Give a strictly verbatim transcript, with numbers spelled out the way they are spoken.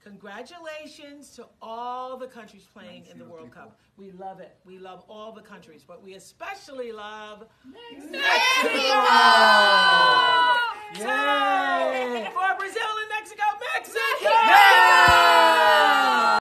Congratulations to all the countries playing in the World Cup. We love it. We love all the countries, but we especially love Mexico. Mexico!